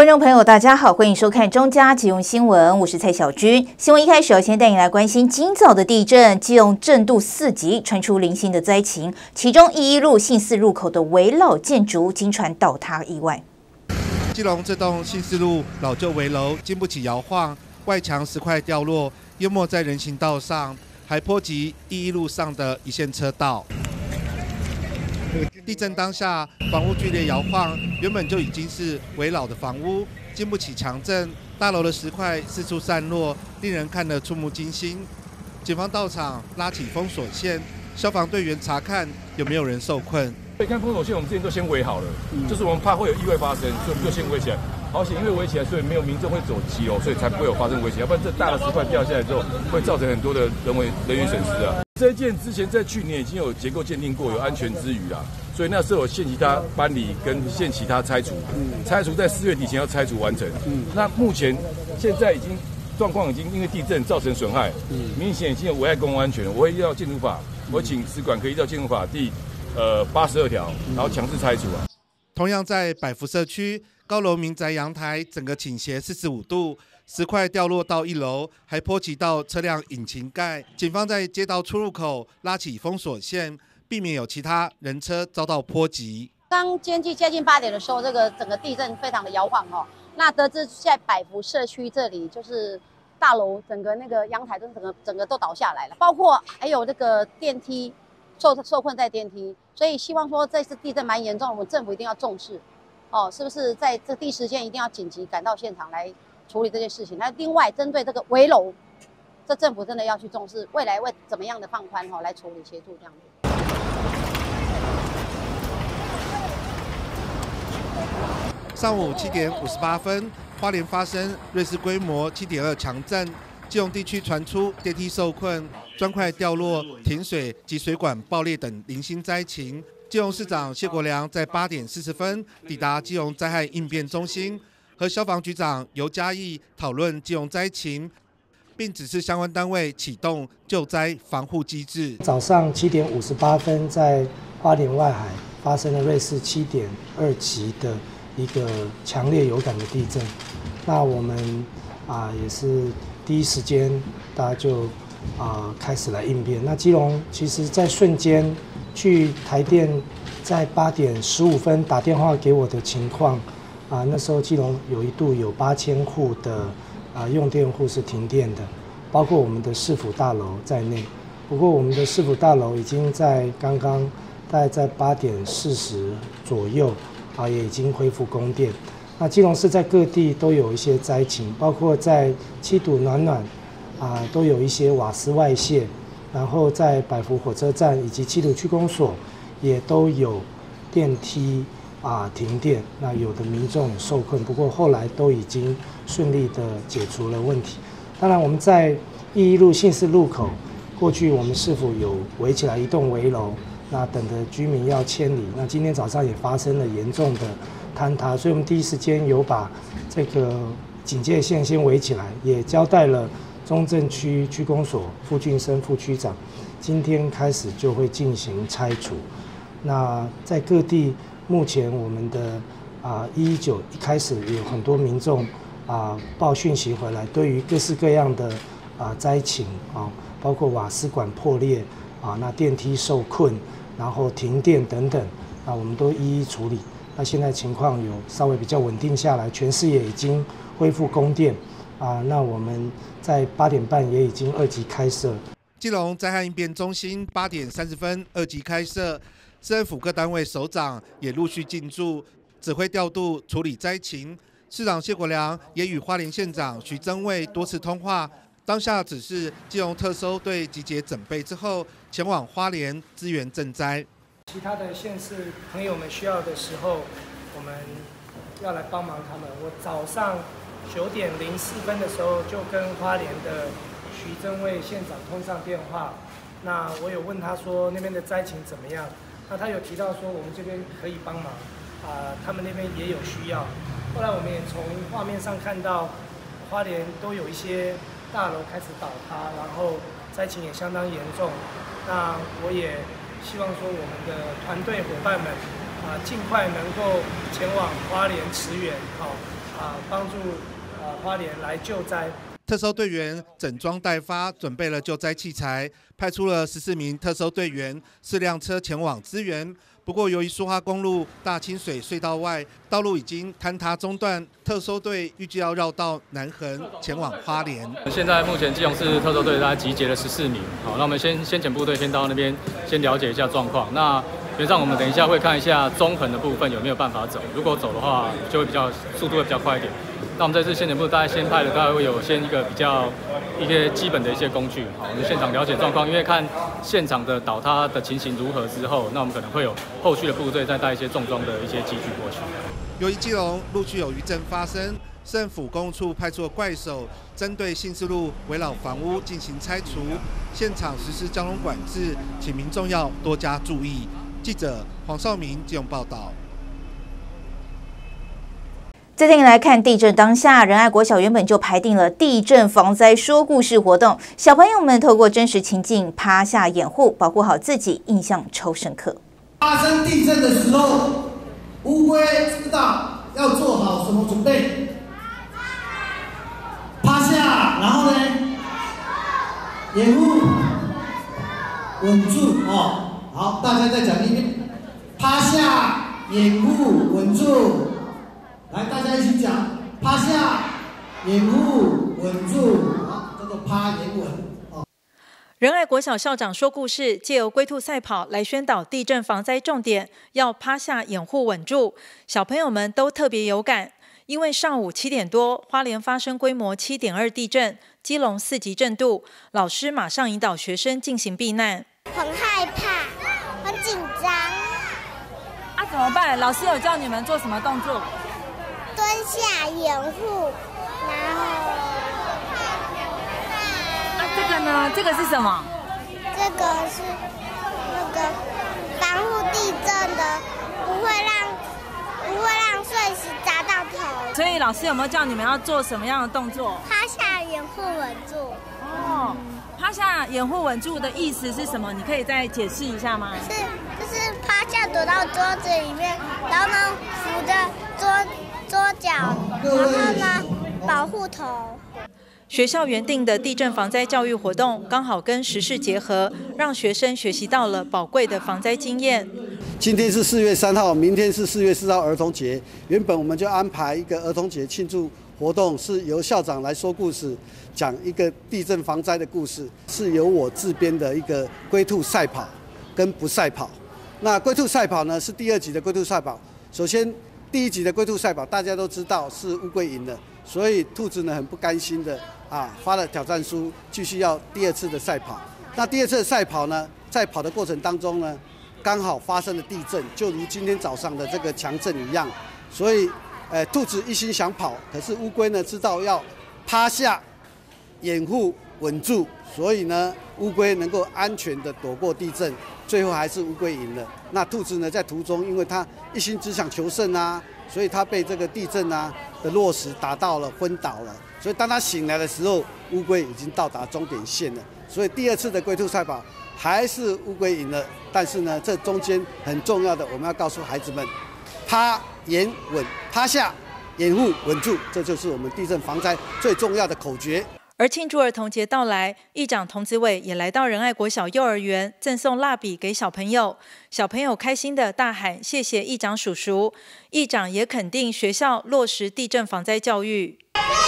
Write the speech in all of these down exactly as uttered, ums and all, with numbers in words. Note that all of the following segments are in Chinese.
众朋友，大家好，欢迎收看中嘉即用新闻，我是蔡小军。新闻一开始要先带你来关心今早的地震，基隆震度四级，传出零星的灾情，其中一一路信四入口的围老建筑经传倒塌意外。 基隆这栋信四路老旧围楼经不起摇晃，外墙石块掉落，淹没在人行道上，还波及一一路上的一线车道。地震当下，房屋剧烈摇晃，原本就已经是危老的房屋，经不起强震，大楼的石块四处散落，令人看得触目惊心。警方到场拉起封锁线，消防队员查看有没有人受困。 你看封锁线，我们之前都先围好了，嗯、就是我们怕会有意外发生，所以我们就先围起来。好险，因为围起来，所以没有民众会走急哦，所以才不会有发生危险。要不然这大的石块掉下来之后，会造成很多的人为人员损失啊。这一件之前在去年已经有结构鉴定过，有安全之余啦，所以那时候有限期它搬离跟限期它拆除，嗯、拆除在四月底前要拆除完成。嗯、那目前现在已经状况已经因为地震造成损害，嗯、明显已经有危害公共安全了。我会依照建筑法，我请使馆可以依照建筑法第呃八十二条，然后强制拆除啊。 同样在百福社区。高楼民宅阳台整个倾斜四十五度，石块掉落到一楼，还波及到车辆引擎盖。警方在街道出入口拉起封锁线，避免有其他人车遭到波及。 刚间距接近八点的时候，这个整个地震非常的摇晃哦。那得知在百福社区这里，就是大楼整个那个阳台都整个整个都倒下来了，包括还有那个电梯受受困在电梯。所以希望说这次地震蛮严重的，我们政府一定要重视。哦，是不是在这第一时间一定要紧急赶到现场来处理这件事情？那另外针对这个围楼，这政府真的要去重视，未来会怎么样的放宽哦来处理协助这样子。 上午七点五十八分，花莲发生瑞士规模七点二强震，基隆地区传出电梯受困、砖块掉落、停水及水管爆裂等零星灾情。基隆市长谢国良在八点四十分抵达基隆灾害应变中心，和消防局长尤嘉义讨论基隆灾情，并指示相关单位启动救灾防护机制。 早上七点五十八分，在花莲外海发生了瑞士七点二级的一个强烈有感的地震。那我们啊也是第一时间，大家就啊开始来应变。那基隆其实在瞬间。据台电在八点十五分打电话给我的情况，啊，那时候基隆有一度有八千户的啊用电户是停电的，包括我们的市府大楼在内。不过我们的市府大楼已经在刚刚大概在八点四十左右啊，也已经恢复供电。那基隆市在各地都有一些灾情，包括在七堵暖暖啊，都有一些瓦斯外泄。然后在百福火车站以及七堵区公所也都有电梯啊停电，那有的民众受困，不过后来都已经顺利的解除了问题。当然我们在一一路信四路口，过去我们市府有围起来一栋围楼，那等着居民要迁离，那今天早上也发生了严重的坍塌，所以我们第一时间有把这个警戒线先围起来，也交代了中正区区公所傅俊生副区长，今天开始就会进行拆除。那在各地，目前我们的啊一一九一开始有很多民众啊报讯息回来，对于各式各样的啊灾情啊，包括瓦斯管破裂啊，那电梯受困，然后停电等等，啊我们都一一处理。那现在情况有稍微比较稳定下来，全市也已经恢复供电。啊，那我们在八点半也已经二级开设。 基隆灾害应变中心八点三十分二级开设，市政府各单位首长也陆续进驻，指挥调度处理灾情。市长谢国良也与花莲县长徐增卫多次通话，当下指示基隆特搜队集结整备之后，前往花莲支援赈灾。 其他的县市朋友们需要的时候，我们要来帮忙他们。我早上九点零四分的时候就跟花莲的徐增卫县长通上电话，那我有问他说那边的灾情怎么样，那他有提到说我们这边可以帮忙，啊、呃，他们那边也有需要。后来我们也从画面上看到，花莲都有一些大楼开始倒塌，然后灾情也相当严重。那我也希望说我们的团队伙伴们啊、呃，尽快能够前往花莲驰援，好、哦。 啊帮助啊花莲来救灾。 特搜队员整装待发，准备了救灾器材，派出了十四名特搜队员、四辆车前往支援。不过，由于苏花公路大清水隧道外道路已经坍塌中断，特搜队预计要绕道南横前往花莲。 现在目前基隆市特搜队大概集结了十四名，好，那我们先先遣部队先到那边先了解一下状况。那原上我们等一下会看一下中横的部分有没有办法走，如果走的话就会比较速度会比较快一点。那我们这次先遣部大概先派了大概会有先一个比较一些基本的一些工具，好，我们现场了解状况，因为看现场的倒塌的情形如何之后，那我们可能会有后续的部队再带一些重装的一些机具过去。 由于基隆陆续有余震发生，政府公务处派出怪手针对信义路围老房屋进行拆除，现场实施交通管制，请民众要多加注意。记者黄少明基隆报道。 再带你来看地震当下，仁爱国小原本就排定了地震防灾说故事活动，小朋友们透过真实情境趴下掩护，保护好自己，印象超深刻。 发生地震的时候，乌龟知道要做好什么准备？趴下，然后呢，掩护，稳住哦。好，大家再讲一遍：趴下，掩护，稳住。来，大家一起讲：趴下，掩护，稳住。好，叫做趴掩稳。哦。 仁爱国小校长说故事，借由龟兔赛跑来宣导地震防灾重点，要趴下掩护稳住。小朋友们都特别有感，因为上午七点多，花莲发生规模七点二地震，基隆四级震度，老师马上引导学生进行避难。 很害怕，很紧张。 啊，怎么办？老师有叫你们做什么动作？ 蹲下掩护，然后啊，这个呢？这个是什么？ 这个是那个防护地震的，不会让不会让碎石砸到头。 所以老师有没有叫你们要做什么样的动作？ 趴下掩护稳住。 哦，趴下掩护稳住的意思是什么？你可以再解释一下吗？ 是，就是趴下躲到桌子里面，然后呢扶着桌。桌脚，然后呢，保护头。 学校原定的地震防灾教育活动，刚好跟时事结合，让学生学习到了宝贵的防灾经验。 今天是四月三号，明天是四月四号儿童节。原本我们就安排一个儿童节庆祝活动，是由校长来说故事，讲一个地震防灾的故事，是由我自编的一个龟兔赛跑跟不赛跑。那龟兔赛跑呢，是第二集的龟兔赛跑。首先。第一集的龟兔赛跑，大家都知道是乌龟赢了，所以兔子呢很不甘心的啊发了挑战书，继续要第二次的赛跑。那第二次的赛跑呢，在跑的过程当中呢，刚好发生了地震，就如今天早上的这个强震一样。所以，呃，兔子一心想跑，可是乌龟呢知道要趴下掩护稳住，所以呢，乌龟能够安全的躲过地震。最后还是乌龟赢了。那兔子呢，在途中，因为它一心只想求胜啊，所以它被这个地震啊的落石打到了，昏倒了。所以当它醒来的时候，乌龟已经到达终点线了。所以第二次的龟兔赛跑还是乌龟赢了。但是呢，这中间很重要的，我们要告诉孩子们：趴、掩、稳，趴下、掩护、稳住，这就是我们地震防灾最重要的口诀。 而庆祝儿童节到来，议长童子伟也来到仁爱国小幼儿园，赠送蜡笔给小朋友。小朋友开心的大喊：“谢谢议长叔叔！”议长也肯定学校落实地震防灾教育。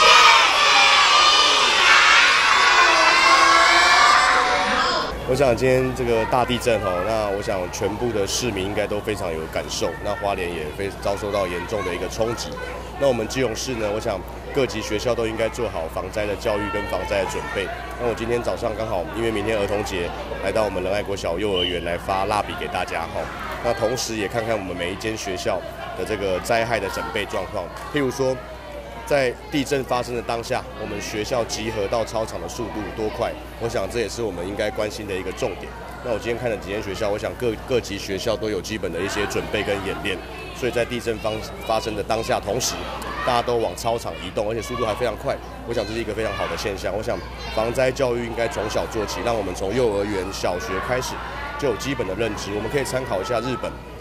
我想今天这个大地震哈，那我想全部的市民应该都非常有感受。那花莲也非遭受到严重的一个冲击。那我们基隆市呢，我想各级学校都应该做好防灾的教育跟防灾的准备。那我今天早上刚好因为明天儿童节，来到我们仁爱国小幼儿园来发蜡笔给大家哈。那同时也看看我们每一间学校的这个灾害的准备状况，譬如说。在地震发生的当下，我们学校集合到操场的速度多快？我想这也是我们应该关心的一个重点。那我今天看了几间学校，我想各各级学校都有基本的一些准备跟演练，所以在地震方发生的当下，同时大家都往操场移动，而且速度还非常快。我想这是一个非常好的现象。我想防灾教育应该从小做起，让我们从幼儿园、小学开始就有基本的认知。我们可以参考一下日本。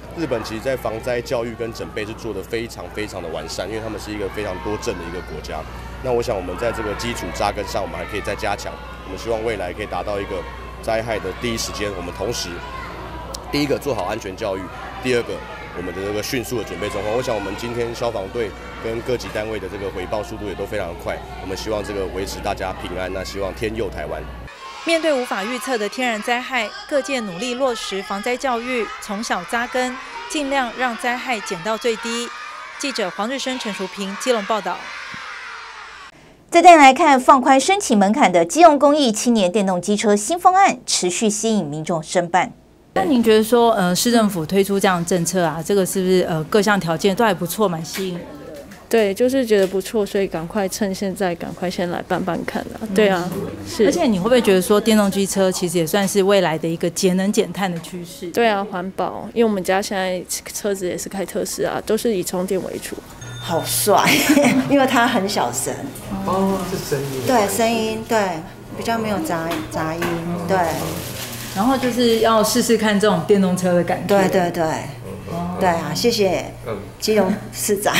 日本其实在防灾教育跟准备是做得非常非常的完善，因为他们是一个非常多镇的一个国家。那我想我们在这个基础扎根上，我们还可以再加强。我们希望未来可以达到一个灾害的第一时间，我们同时第一个做好安全教育，第二个我们的这个迅速的准备状况。我想我们今天消防队跟各级单位的这个回报速度也都非常快，我们希望这个维持大家平安，那希望天佑台湾。 面对无法预测的天然灾害，各界努力落实防灾教育，从小扎根，尽量让灾害减到最低。记者黄日升、陈淑平基隆报道。 再带来看放宽申请门槛的基隆公益青年电动机车新方案，持续吸引民众申办。 那您觉得说，呃，市政府推出这样的政策啊，这个是不是呃各项条件都还不错，蛮吸引人的？ 对，就是觉得不错，所以赶快趁现在，赶快先来办办看啊。对啊，是。 而且你会不会觉得说，电动机车其实也算是未来的一个节能减碳的趋势？ 对啊，环保，因为我们家现在车子也是开特斯拉，都是以充电为主。 好帅，因为它很小声。 哦，是声音。 对，声音对，比较没有杂杂音，对。 然后就是要试试看这种电动车的感觉。 对对对，对啊，谢谢基隆市长。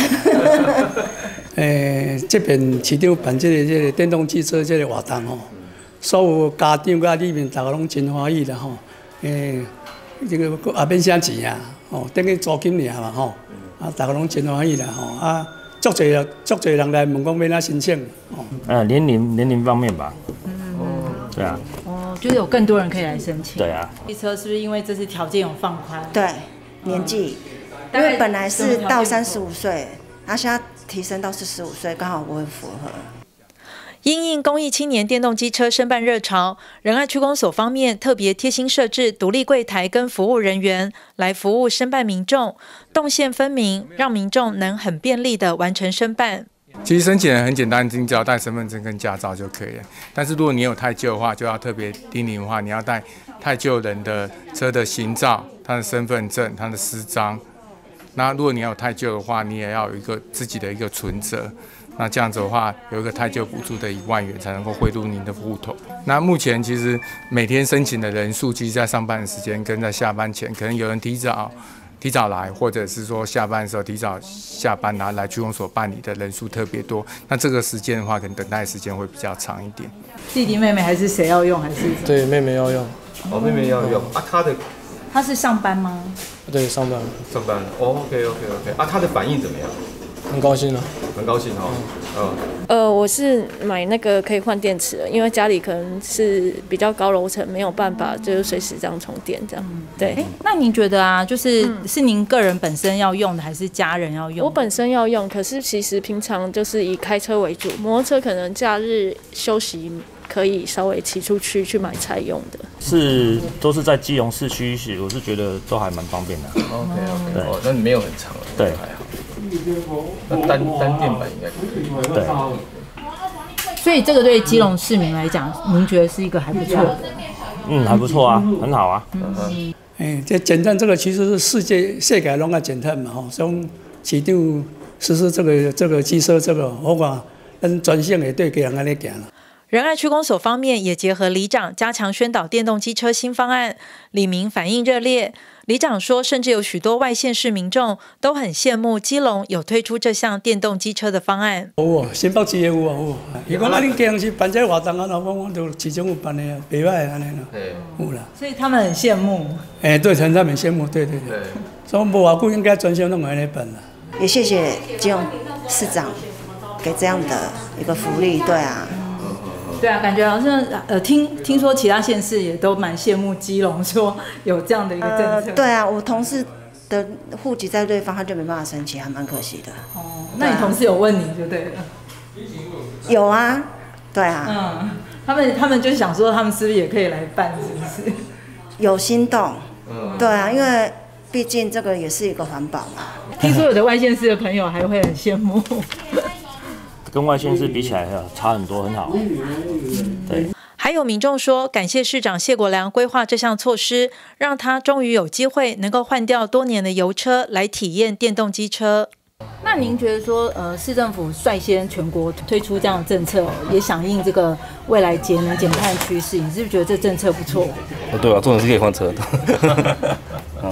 诶，这边市场办这个这个电动汽车这个活动吼，所有家长甲里面大家拢真欢喜啦吼。诶，这个也免啥钱啊，吼，等于租金尔嘛吼。啊，大家拢真欢喜啦吼，啊，足侪啊，足侪人来问讲要哪申请，哦。 呃，年龄年龄方面吧。 嗯。 对啊。 哦，就是有更多人可以来申请。 对啊。 汽车是不是因为这次条件有放宽？ 对，年纪，因为本来是到三十五岁，然后现在提升到四十五岁，刚好不会符合。 因应公益青年电动机车申办热潮，仁爱区公所方面特别贴心设置独立柜台跟服务人员来服务申办民众，动线分明，让民众能很便利的完成申办。 其实申请人很简单，你只要带身份证跟驾照就可以了。但是如果你有太旧的话，就要特别叮咛的话，你要带太旧人的车的行照、他的身份证、他的私章。那如果你要有太旧的话，你也要有一个自己的一个存折。那这样子的话，有一个太旧补助的一万元才能够汇入您的户头。那目前其实每天申请的人数，其实在上班的时间跟在下班前，可能有人提早提早来，或者是说下班的时候提早下班，然后来区公所办理的人数特别多。那这个时间的话，可能等待时间会比较长一点。 弟弟妹妹还是谁要用？还是对妹妹要用。 哦，妹妹要用啊，她的他是上班吗？ 对，上班。 上班。哦 ，OK OK OK。啊，她的反应怎么样？ 很高兴啊， 很高兴哦。嗯。 呃，我是买那个可以换电池的，因为家里可能是比较高楼层，没有办法就是随时这样充电这样。嗯、对。 哎，那您觉得啊，就是、嗯、是您个人本身要用的，还是家人要用？ 我本身要用，可是其实平常就是以开车为主，摩托车可能假日休息可以稍微骑出去去买菜用的。 是，都是在基隆市区，我是觉得都还蛮方便的。 OK OK。对，哦，那你没有很长了。 对， 还好。那单单电版应该可以。 对。 所以这个对基隆市民来讲，您觉得是一个还不错的？ 嗯，还不错啊，很好啊。 嗯。哎，这减碳这个其实是世界世界拢要减碳嘛吼，所以市长实施这个这个机车这个，我讲咱全省会对家人安尼行啦。 仁爱区公所方面也结合里长加强宣导电动机车新方案，里民反应热烈。里长说，甚至有许多外县市民众都很羡慕基隆有推出这项电动机车的方案。 有啊，新北市也有啊，有啊。伊讲啊，恁基隆市办这活动啊，老公我就市政府办的啊，袂歹安尼啦，有啦。 所以他们很羡慕。 哎、欸，对，他们很羡慕，对对对。所以无偌久应该全省拢安尼办啦。 也谢谢基隆市长给这样的一个福利，对啊。 对啊，感觉好像呃，听听说其他县市也都蛮羡慕基隆，说有这样的一个政策。 呃、对啊，我同事的户籍在对方，他就没办法申请，还蛮可惜的。 哦，那你同事有问你就对了。 有啊，对啊。 嗯，他们他们就想说，他们是不是也可以来办，是不是？ 有心动。嗯。对啊，因为毕竟这个也是一个环保嘛。 听说有的外县市的朋友还会很羡慕。 跟外县市比起来，差很多，很好。对。 还有民众说，感谢市长谢国良规划这项措施，让他终于有机会能够换掉多年的油车，来体验电动机车。 那您觉得说，呃，市政府率先全国推出这样的政策，也响应这个未来节能减碳趋势，你是不是觉得这政策不错？ 哦，对啊，重点是可以换车的。哦。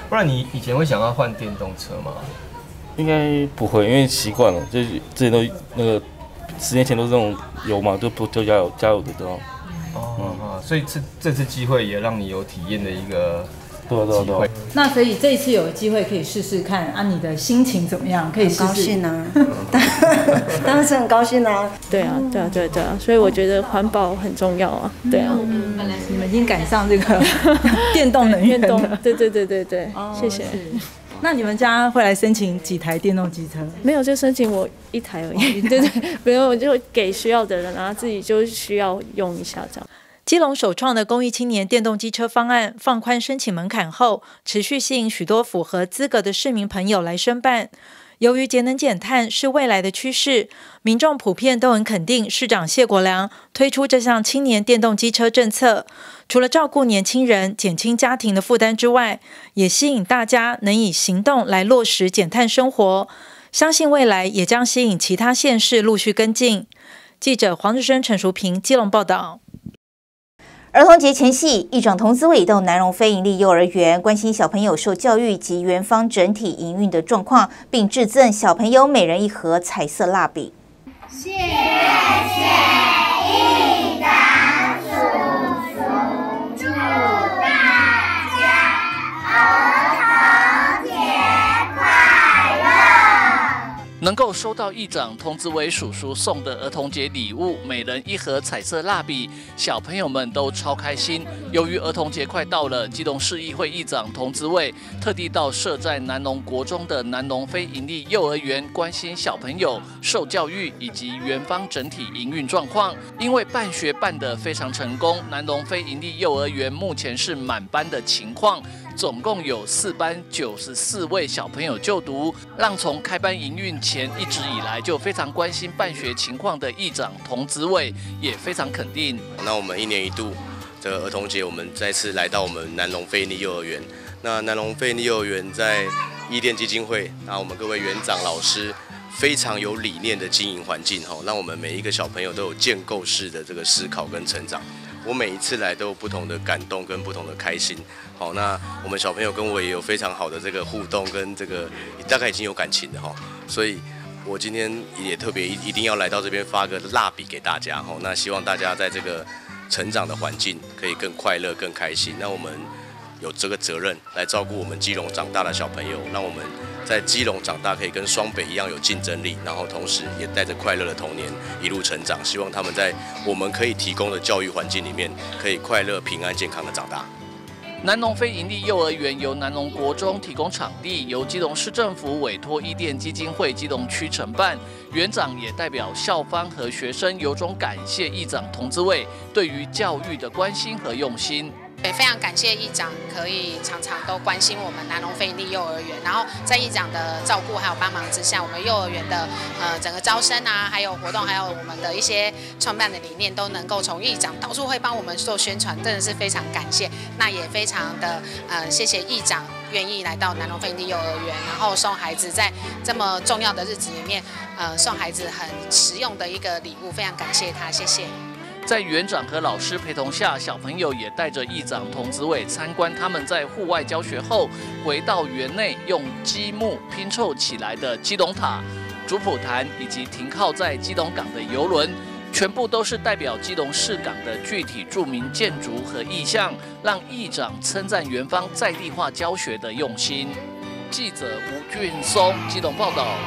不然你以前会想要换电动车吗？ 应该不会，因为习惯了，就是之前都那个十年前都是那种油嘛，就不就加油加油的这种。 哦、嗯，所以这这次机会也让你有体验的一个对对对。 那所以这一次有机会可以试试看啊，你的心情怎么样？可以试试。 高兴啊，当然是很高兴啊。 对啊，对啊，对啊对啊，所以我觉得环保很重要啊。对啊， 嗯、你们已经赶上这个电动能源了。 对对对对对，哦、谢谢。 那你们家会来申请几台电动机车？ 没有，就申请我一台而已。对对，没有，我就给需要的人，然后自己就需要用一下这样。 基隆首创的公益青年电动机车方案放宽申请门槛后，持续吸引许多符合资格的市民朋友来申办。由于节能减碳是未来的趋势，民众普遍都很肯定市长谢国良推出这项青年电动机车政策，除了照顾年轻人、减轻家庭的负担之外，也吸引大家能以行动来落实减碳生活。相信未来也将吸引其他县市陆续跟进。记者黄志生、陈淑平基隆报道。 儿童节前夕，议长童子伟到南荣非营利幼儿园关心小朋友受教育及园方整体营运的状况，并致赠小朋友每人一盒彩色蜡笔。 谢谢议长叔叔，祝大家儿童节快乐！ 能够收到议长童子伟叔叔送的儿童节礼物，每人一盒彩色蜡笔，小朋友们都超开心。由于儿童节快到了，基隆市议会议长童子伟特地到设在南农国中的南农非营利幼儿园关心小朋友受教育以及园方整体营运状况。因为办学办得非常成功，南农非营利幼儿园目前是满班的情况。总共有四班九十四位小朋友就读，让从开班营运前一直以来就非常关心办学情况的议长童子伟也非常肯定。 那我们一年一度这个儿童节，我们再次来到我们南农非营利幼儿园。那南农非营利幼儿园在伊甸基金会，那我们各位园长老师非常有理念的经营环境哈，让我们每一个小朋友都有建构式的这个思考跟成长。我每一次来都有不同的感动跟不同的开心。好，那我们小朋友跟我也有非常好的这个互动跟这个大概已经有感情的哈，所以我今天也特别一定要来到这边发个蜡笔给大家哈。那希望大家在这个成长的环境可以更快乐更开心。那我们有这个责任来照顾我们基隆长大的小朋友，让我们在基隆长大可以跟双北一样有竞争力，然后同时也带着快乐的童年一路成长。希望他们在我们可以提供的教育环境里面，可以快乐、平安、健康的长大。 南农非营利幼儿园由南农国中提供场地，由基隆市政府委托伊甸基金会基隆区承办。园长也代表校方和学生由衷感谢议长童子伟对于教育的关心和用心。 也非常感谢议长可以常常都关心我们南农非营利幼儿园，然后在议长的照顾还有帮忙之下，我们幼儿园的呃整个招生啊，还有活动，还有我们的一些创办的理念，都能够从议长到处会帮我们做宣传，真的是非常感谢。那也非常的呃谢谢议长愿意来到南农非营利幼儿园，然后送孩子在这么重要的日子里面，呃送孩子很实用的一个礼物，非常感谢他，谢谢。 在园长和老师陪同下，小朋友也带着议长童子伟参观他们在户外教学后，回到园内用积木拼凑起来的基隆塔、主普坛以及停靠在基隆港的邮轮，全部都是代表基隆市港的具体著名建筑和意象，让议长称赞园方在地化教学的用心。记者吴俊松基隆报道。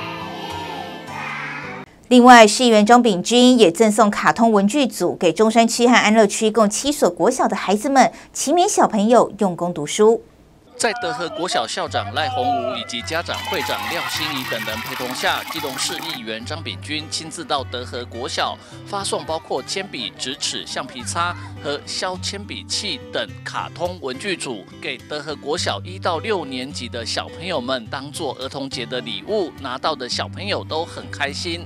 另外，市议员张炳君也赠送卡通文具组给中山区和安乐区共七所国小的孩子们，期勉小朋友用功读书。 在德和国小校长赖宏武以及家长会长廖心怡等人陪同下，基隆市议员张炳君亲自到德和国小发送包括铅笔、直尺、橡皮擦和削铅笔器等卡通文具组，给德和国小一到六年级的小朋友们当做儿童节的礼物，拿到的小朋友都很开心。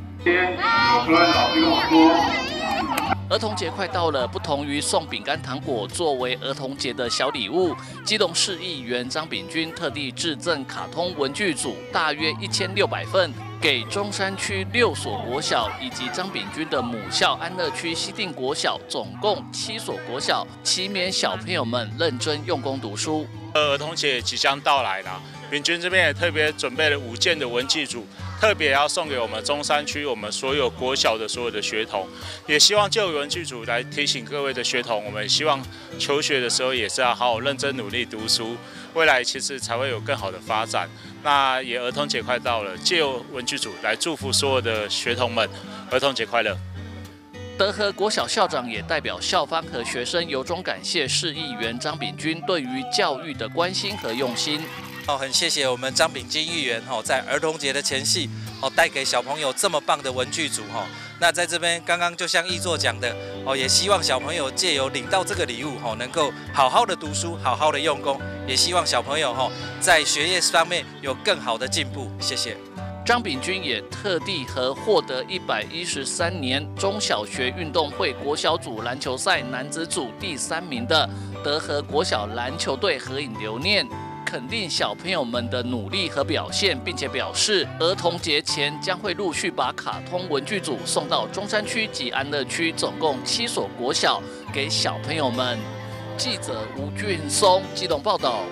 儿童节快到了，不同于送饼干糖果作为儿童节的小礼物，基隆市议员张炳君特地致赠卡通文具组大约一千六百份， 给中山区六所国小以及张秉钧的母校安乐区西定国小，总共七所国小，期勉小朋友们认真用功读书。 儿童节即将到来了，秉钧这边也特别准备了五件的文具组，特别要送给我们中山区我们所有国小的所有的学童，也希望就文具组来提醒各位的学童，我们希望求学的时候也是要好好认真努力读书，未来其实才会有更好的发展。那也儿童节快到了，借由文具组来祝福所有的学童们儿童节快乐。 德和国小校长也代表校方和学生由衷感谢市议员张秉钧对于教育的关心和用心。 哦，很谢谢我们张秉钧议员哦，在儿童节的前夕哦，带给小朋友这么棒的文具组哈。那在这边刚刚就像议座讲的哦，也希望小朋友借由领到这个礼物哦，能够好好的读书，好好的用功，也希望小朋友哈在学业方面有更好的进步。谢谢。 张秉钧也特地和获得一百一十三年中小学运动会国小组篮球赛男子组第三名的德和国小篮球队合影留念，肯定小朋友们的努力和表现，并且表示儿童节前将会陆续把卡通文具组送到中山区及安乐区总共七所国小给小朋友们。记者吴俊松基隆报道。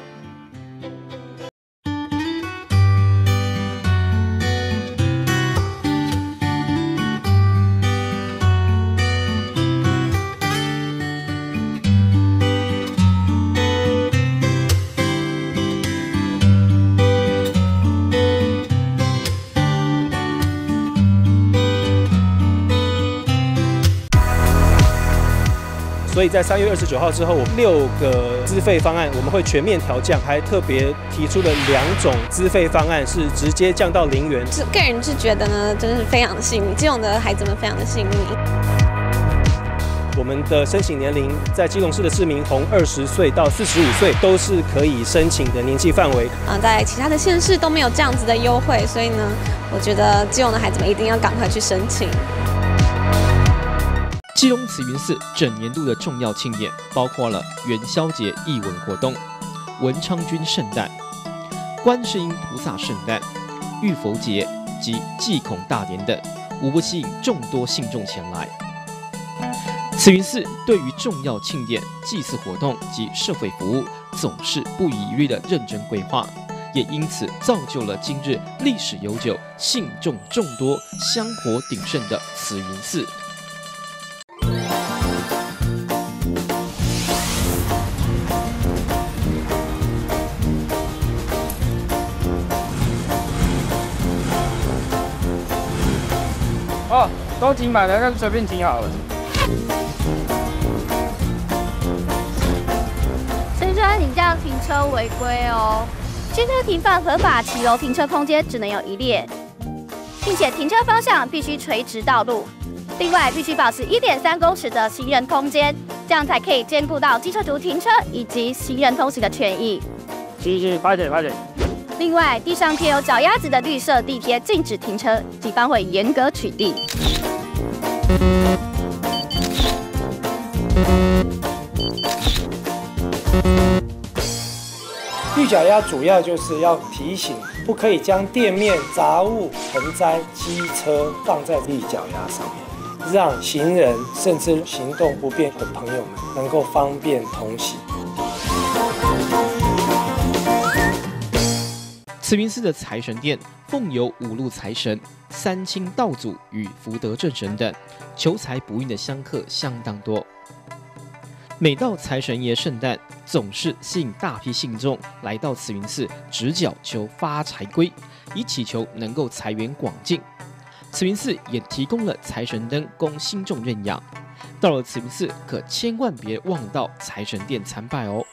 所以在三月二十九号之后，我们六个资费方案我们会全面调降，还特别提出了两种资费方案是直接降到零元。 个人是觉得呢，真的是非常的幸运，基隆的孩子们非常的幸运。 我们的申请年龄在基隆市的市民从二十岁到四十五岁都是可以申请的年纪范围。 啊，在其他的县市都没有这样子的优惠，所以呢，我觉得基隆的孩子们一定要赶快去申请。 基隆慈云寺整年度的重要庆典包括了元宵节艺文活动、文昌君圣诞、观世音菩萨圣诞、浴佛节及祭孔大典等，无不吸引众多信众前来。慈云寺对于重要庆典、祭祀活动及社会服务总是不遗余力的认真规划，也因此造就了今日历史悠久、信众众多、香火鼎盛的慈云寺。 哦，都停满了，那随便停好了。 深专你这样停车违规哦！汽车停放合法骑楼停车空间只能有一列，并且停车方向必须垂直道路。另外，必须保持一点三公尺的行人空间，这样才可以兼顾到机车族停车以及行人通行的权益。 谢谢，快点，快点。 另外，地上贴有脚丫子的绿色地贴禁止停车，警方会严格取缔。 绿脚丫主要就是要提醒，不可以将店面、杂物、盆栽、机车放在绿脚丫上面，让行人甚至行动不便的朋友们能够方便通行。 慈云寺的财神殿奉有五路财神、三清道祖与福德正神等，求财不孕的香客相当多。每到财神爷圣诞，总是吸引大批信众来到慈云寺直角求发财龟，以祈求能够财源广进。慈云寺也提供了财神灯供信众认养。到了慈云寺，可千万别忘到财神殿参拜哦。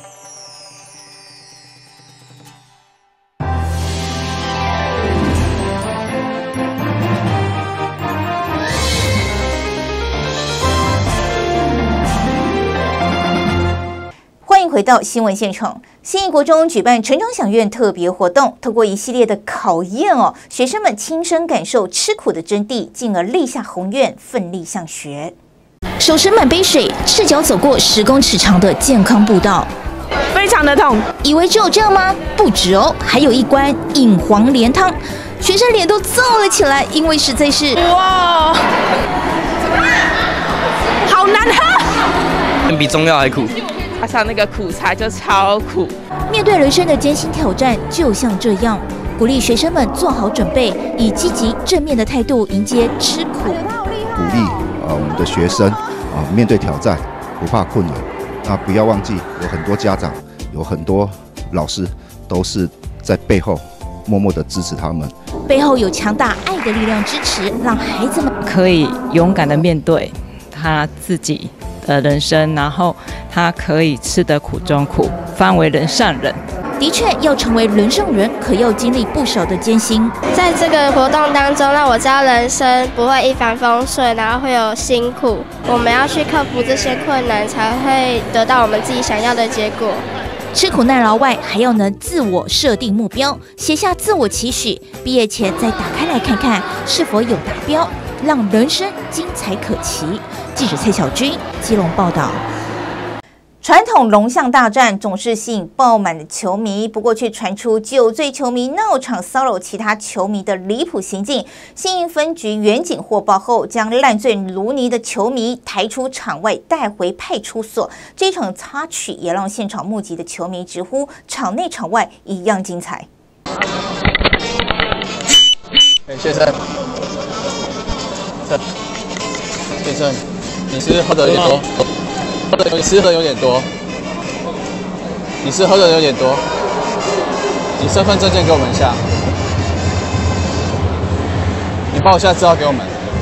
欢迎回到新闻现场。新义国中举办成长享苑特别活动，透过一系列的考验哦，学生们亲身感受吃苦的真谛，进而立下宏愿，奋力向学。手持满杯水，赤脚走过十公尺长的健康步道，非常的痛。以为只有这样吗？不止哦，还有一关引黄连汤。 学生脸都皱了起来，因为实在是哇，好难喝， 比中药还苦。 加上那个苦茶就超苦。 面对人生的艰辛挑战，就像这样，鼓励学生们做好准备，以积极正面的态度迎接吃苦。 鼓励啊、呃、我们的学生啊、呃、面对挑战不怕困难，那不要忘记有很多家长，有很多老师都是在背后默默的支持他们， 背后有强大爱的力量支持，让孩子们可以勇敢的面对他自己的人生，然后他可以吃得苦中苦，方为人上人。 的确，要成为人上人，可要经历不少的艰辛。 在这个活动当中，让我知道人生不会一帆风顺，然后会有辛苦，我们要去克服这些困难，才会得到我们自己想要的结果。 吃苦耐劳外，还要能自我设定目标，写下自我期许，毕业前再打开来看看是否有达标，让人生精彩可期。记者蔡小军基隆报道。传统龙象大战总是吸引爆满的球迷，不过却传出酒醉球迷闹场骚扰其他球迷的离谱行径。信义分局员警获报后，将烂醉如泥的球迷抬出场外带回派出所。这场插曲也让现场目击的球迷直呼场内场外一样精彩。 哎，先生，先生，你是喝的有点多。你是喝有点多，你是喝的有点多，你身份证件给我们一下，你帮我下资料给我们。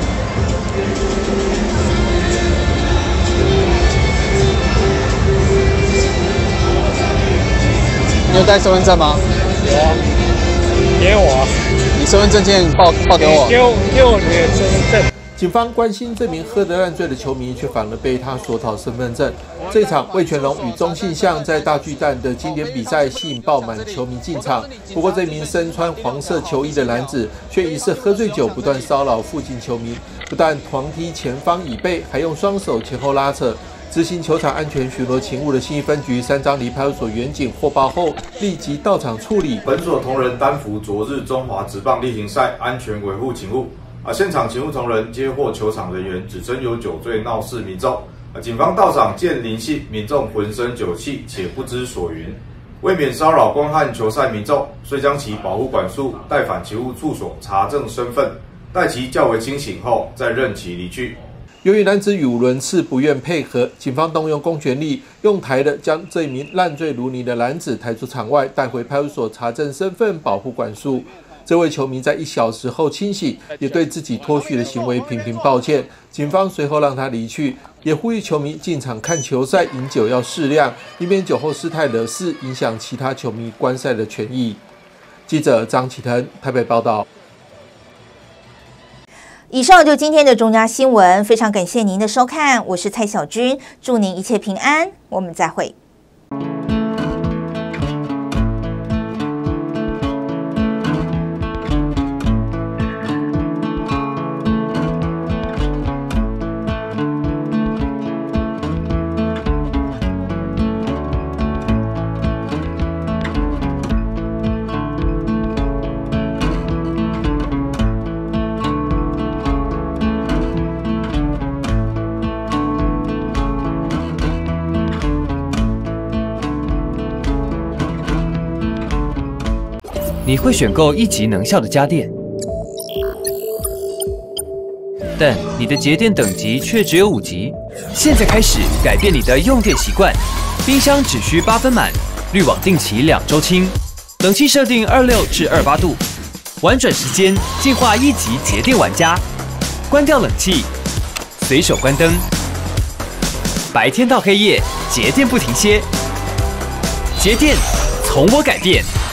你有带身份证吗？ 有啊，给我。 你身份证件报报给我。 给我给我你的身份证。 警方关心这名喝得烂醉的球迷，却反而被他索讨身份证。这场味全龙与中信象在大巨蛋的经典比赛吸引爆满球迷进场。不过，这名身穿黄色球衣的男子却疑似喝醉酒，不断骚扰附近球迷，不但狂踢前方椅背，还用双手前后拉扯。执行球场安全巡逻勤务的信义分局三张犁派出所员警获报后，立即到场处理。 本所同仁担负昨日中华职棒例行赛安全维护勤务。啊！现场勤务同仁接获球场人员指称有酒醉闹事民众，啊，警方到场见林姓民众浑身酒气且不知所云，为免骚扰观看球赛民众，遂将其保护管束带返勤务处所查证身份，待其较为清醒后再任其离去。 由于男子语无伦次，不愿配合，警方动用公权力，用抬的将这名烂醉如泥的男子抬出场外，带回派出所查证身份，保护管束。这位球迷在一小时后清醒，也对自己脱序的行为频频抱歉。警方随后让他离去，也呼吁球迷进场看球赛饮酒要适量，以免酒后失态惹事，影响其他球迷观赛的权益。记者张启腾台北报道。 以上就今天的中嘉新闻，非常感谢您的收看，我是蔡小军，祝您一切平安，我们再会。 你会选购一级能效的家电，但你的节电等级却只有五级。现在开始改变你的用电习惯，冰箱只需八分满，滤网定期两周清，冷气设定二六至二八度，玩转时间进化一级节电玩家。关掉冷气，随手关灯，白天到黑夜节电不停歇，节电从我改变。